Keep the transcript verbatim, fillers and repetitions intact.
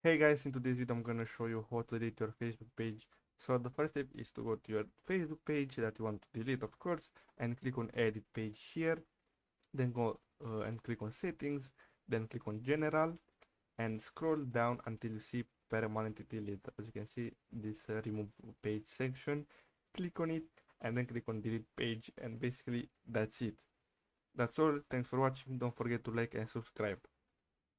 Hey guys, in today's video I'm gonna show you how to delete your Facebook page. So the first step is to go to your Facebook page that you want to delete, of course, and click on edit page here. Then go uh, and click on settings, then click on general and scroll down until you see permanently delete. As you can see, this uh, remove page section, click on it and then click on delete page, and basically that's it. That's all. Thanks for watching. Don't forget to like and subscribe.